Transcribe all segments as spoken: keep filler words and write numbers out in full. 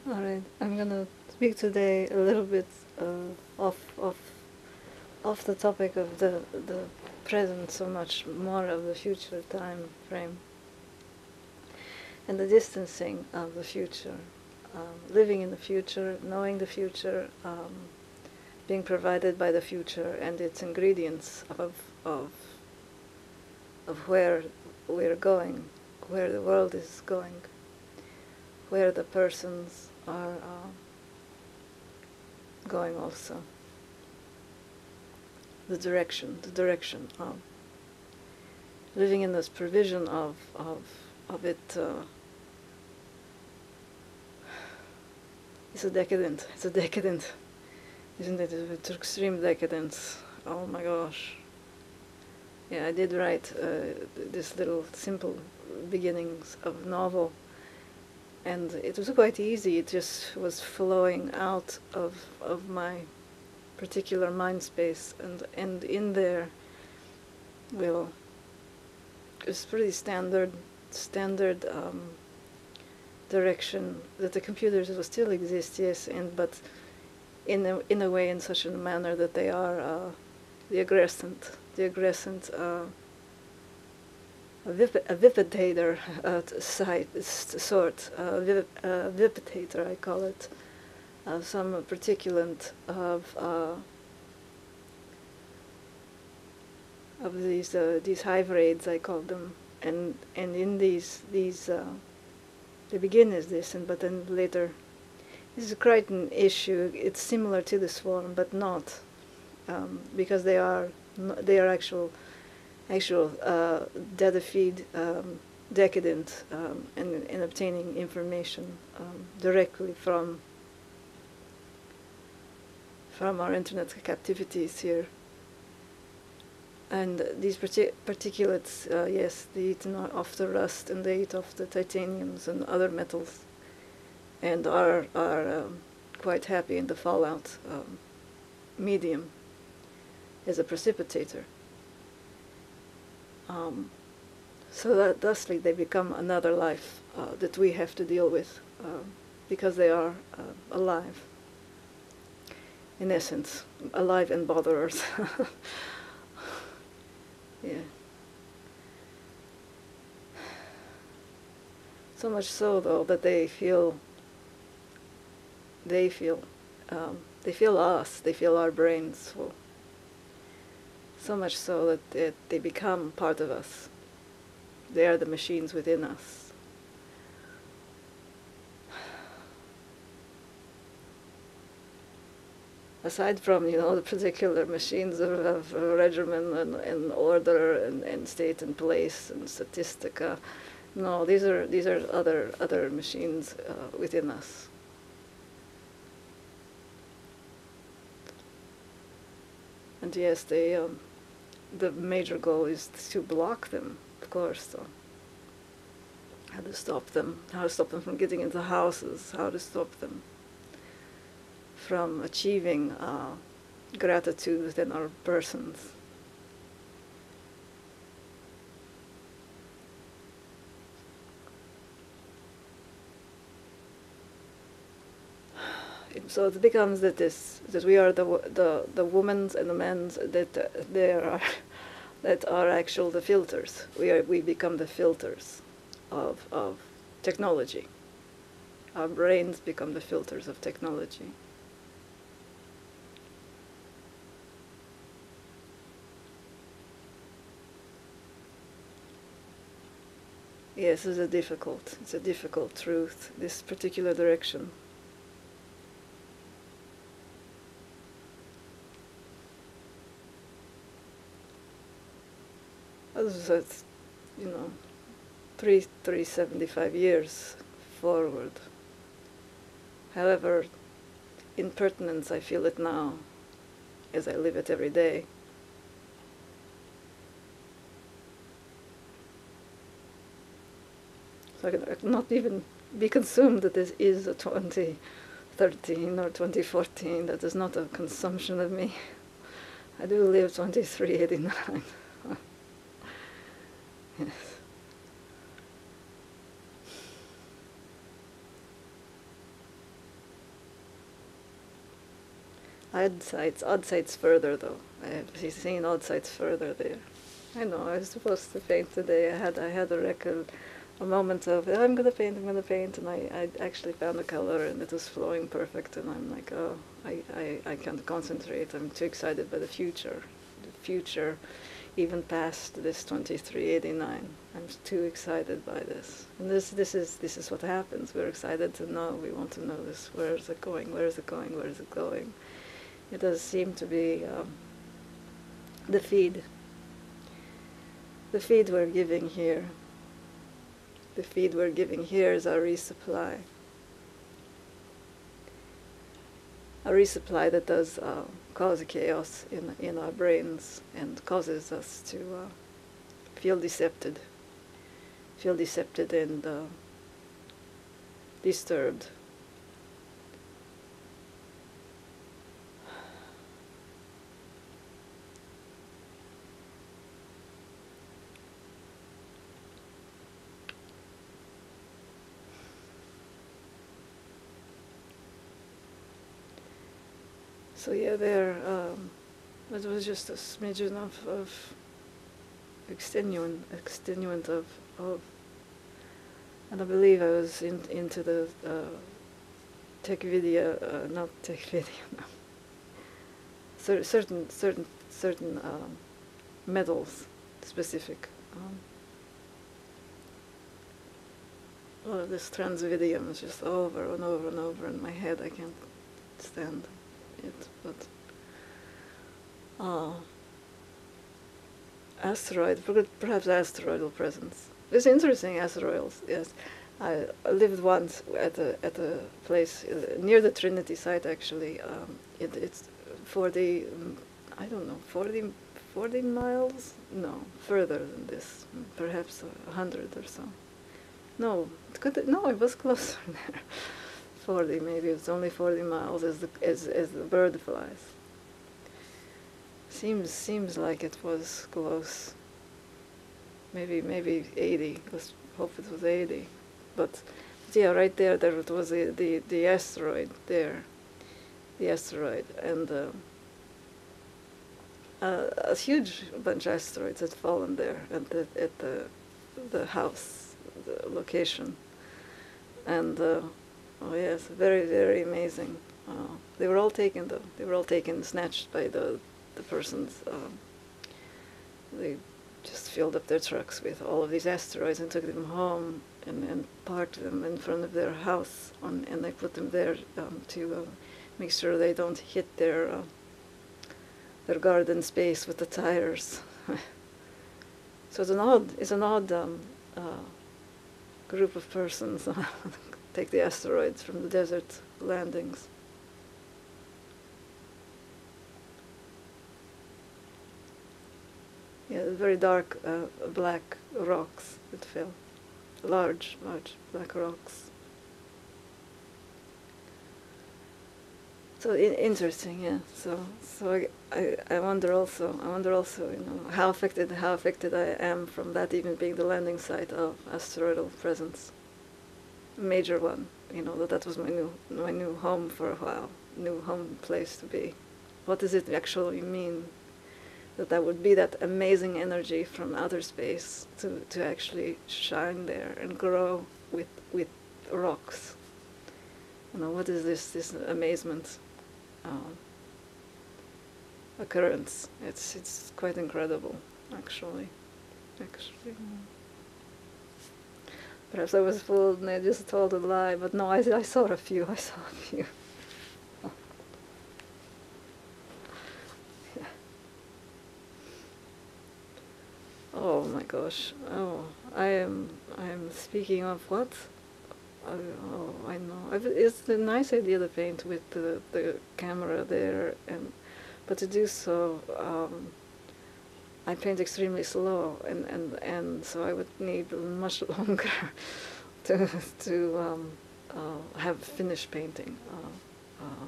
All right, I'm gonna speak today a little bit uh, off off off the topic of the the present, so much more of the future time frame and the distancing of the future, um, living in the future, knowing the future, um, being provided by the future and its ingredients of of of where we're going, where the world is going, where the persons are uh, going also. The direction, the direction of living in this provision of of of it. Uh, it's a decadent. It's a decadent, isn't it? It's extreme decadence. Oh my gosh. Yeah, I did write uh, this little simple beginnings of novel, and it was quite easy. It just was flowing out of of my particular mind space, and and in there will it's pretty standard standard um, direction that the computers will still exist, yes, and but in a, in a way, in such a manner that they are uh, the aggressant the aggressant uh, a, vip- a vivitator uh, side, sort uh, viv- uh, vivitator I call it, uh, some particulant of uh, of these uh, these hive raids I call them, and and in these these uh, they begin as this, and but then later this is quite an issue. It's similar to the swarm, but not, um, because they are they are actual actual uh, datafed, um, decadent, um, in, in obtaining information um, directly from from our internet captivities here. And these partic- particulates, uh, yes, they eat off the rust and they eat off the titaniums and other metals, and are are um, quite happy in the fallout um, medium as a precipitator. Um, so that thusly they become another life uh, that we have to deal with, uh, because they are uh, alive. In essence, alive and botherers. Yeah. So much so, though, that they feel, they feel, um, they feel us, they feel our brains. So, so much so that they, they become part of us. They are the machines within us. Aside from, you know, the particular machines of, of regimen and, and order and, and state and place and statistica, no, these are these are other other machines uh, within us. And yes, they um, the major goal is to block them, of course. So how to stop them? How to stop them from getting into houses? How to stop them from achieving uh, gratitude within our persons? So it becomes that this that we are the the the women's and the men's that uh, there are that are actual the filters. We are we become the filters of of technology. Our brains become the filters of technology. Yes, it's a difficult it's a difficult truth, this particular direction. That's, you know, three three seventy five years forward. However, in pertinence, I feel it now, as I live it every day. So I cannot even be consumed that this is a twenty thirteen or twenty fourteen. That is not a consumption of me. I do live twenty-three eighty-nine. Yes. Odd sites, odd sites further though. I have seen odd sites further there. I know, I was supposed to paint today. I had I had a record, a moment of, oh, I'm gonna paint, I'm gonna paint, and I, I actually found a color and it was flowing perfect, and I'm like, oh, I, I, I can't concentrate. I'm too excited by the future. The future, even past this twenty-three eighty-nine. I'm too excited by this. And this this is this is what happens. We're excited to know, we want to know this. Where is it going? Where is it going? Where is it going? It does seem to be um, the feed. The feed we're giving here. The feed we're giving here is our resupply. A resupply that does uh, cause chaos in, in our brains and causes us to uh, feel decepted, feel decepted and uh, disturbed. So yeah, there, um, it was just a smidgen of, of extenuant, extenuant of, of, and I believe I was in, into the uh, tech video, uh, not tech video, no. Cer certain, certain, certain um, metals, specific. Um, all of this transvidium is just over and over and over in my head. I can't stand it, but uh, asteroid, perhaps asteroidal presence. It's interesting, asteroids, yes. I, I lived once at a, at a place uh, near the Trinity site, actually. Um, it, it's forty, um, I don't know, forty, forty miles? No, further than this, perhaps a hundred or so. No, it could, no, it was closer there. forty, maybe it's only forty miles as the, as, as the bird flies. Seems, seems like it was close. Maybe, maybe eighty, let's hope it was eighty. But, but yeah, right there, there it was the, the, the asteroid there. The asteroid, and uh, uh, a huge bunch of asteroids had fallen there at the, at the, the house, the location. And, uh, oh yes, very, very amazing. Uh, they were all taken, though. They were all taken, snatched by the, the persons. Um, they just filled up their trucks with all of these asteroids and took them home and, and parked them in front of their house, on, and they put them there um, to uh, make sure they don't hit their, uh, their garden space with the tires. So it's an odd, it's an odd um, uh, group of persons. Take the asteroids from the desert landings. Yeah, very dark uh, black rocks that fell. Large, large black rocks. So in interesting, yeah. So, so I, I, I wonder also, I wonder also, you know, how affected, how affected I am from that even being the landing site of asteroidal presence. Major one, you know, that that was my new my new home for a while, new home place to be. What does it actually mean that that would be that amazing energy from outer space to, to actually shine there and grow with with rocks? You know, what is this this amazement uh, occurrence? It's it's quite incredible, actually. Actually. Perhaps I was fooled and I just told a lie, but no, I, I saw a few, I saw a few. Oh. Yeah. Oh my gosh, oh, I am, I am speaking of what? I, oh, I know, I've, it's a nice idea to paint with the, the camera there, and but to do so, um, I paint extremely slow, and, and, and so I would need much longer to, to um, uh, have finished painting. Uh, uh,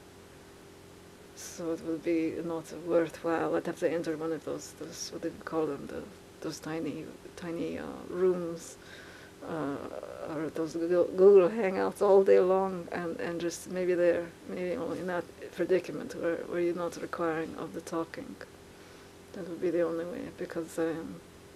so it would be not worthwhile. I'd have to enter one of those, those what do you call them, the, those tiny, tiny uh, rooms uh, or those Google, Google Hangouts all day long, and, and just maybe they're maybe only in that predicament where, where you're not requiring of the talking. That would be the only way, because um,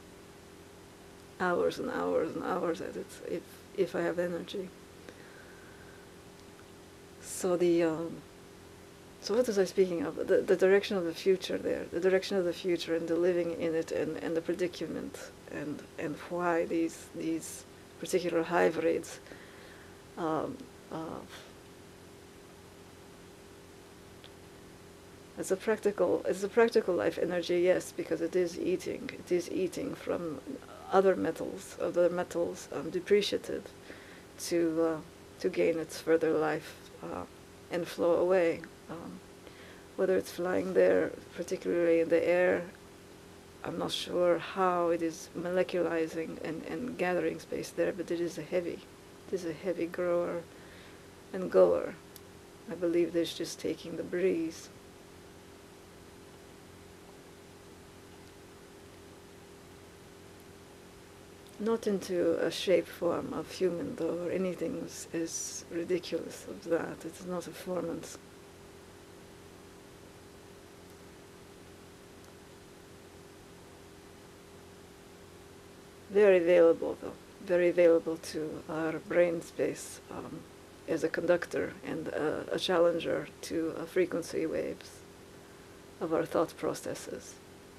hours and hours and hours at it, if if I have energy. So the um, so what was I speaking of? The the direction of the future there, the direction of the future, and the living in it, and, and the predicament, and and why these these particular hive raids. Um, uh, It's a practical, it's a practical life energy, yes, because it is eating. It is eating from other metals, other metals um, depreciated, to uh, to gain its further life uh, and flow away. Um, whether it's flying there, particularly in the air, I'm not sure how it is molecularizing and, and gathering space there, but it is a heavy, it is a heavy grower and goer. I believe it's just taking the breeze. Not into a shape form of human, though, or anything is, is ridiculous of that. It's not a formance. Very available, though. Very available to our brain space um, as a conductor and a, a challenger to uh, frequency waves of our thought processes.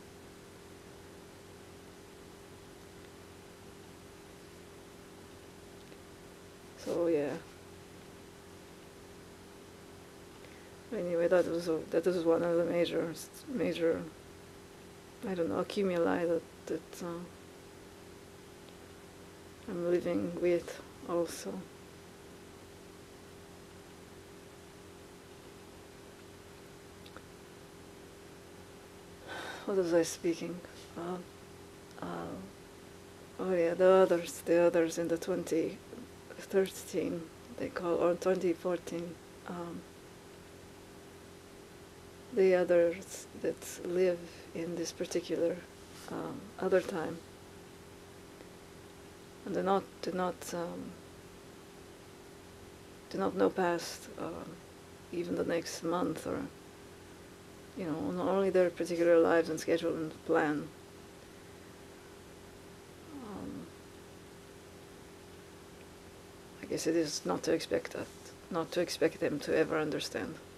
So yeah. Anyway, that was a, that was one of the major major I don't know accumuli that that uh, I'm living with also. What was I speaking? Uh, uh, oh yeah, the others, the others in the twenty thirteen, they call, or twenty fourteen, um, the others that live in this particular um, other time, and do not do not um, do not know past um, even the next month, or you know, not only their particular lives and schedule and plan. I guess it is not to expect that, not to expect them to ever understand.